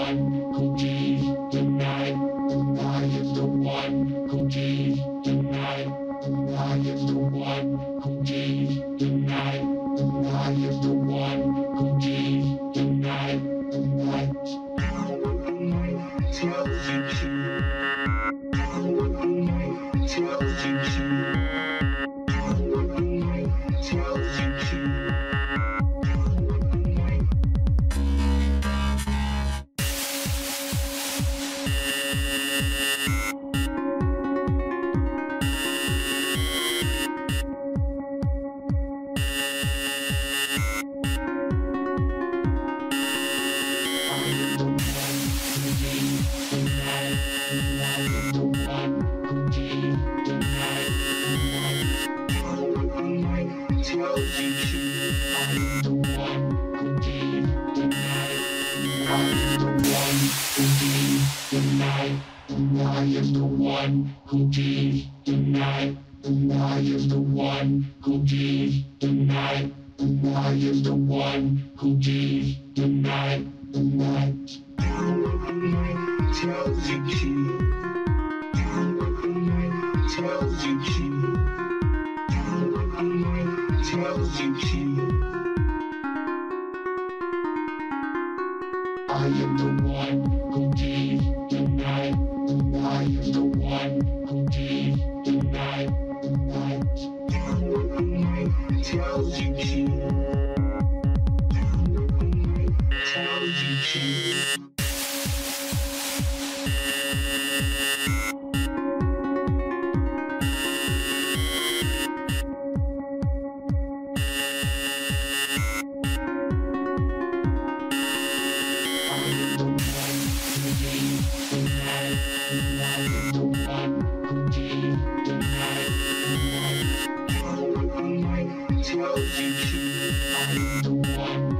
one who gave the night. I am the one who gave the night. I am the one who gave the night. I am the one who gave the night. Tells you to. Tells you to. Tells you to. Tells you to. I am the one who gave the night. I am the one who gave the night. I am the one who gave the night. I am the one who gave the night. I am the one who gave the night. Tells you to. Tells you to. Tells you to. I am the one who gave the night. I am the one who gave the night. Tells you to. Tells you to. Tells you to. I am the one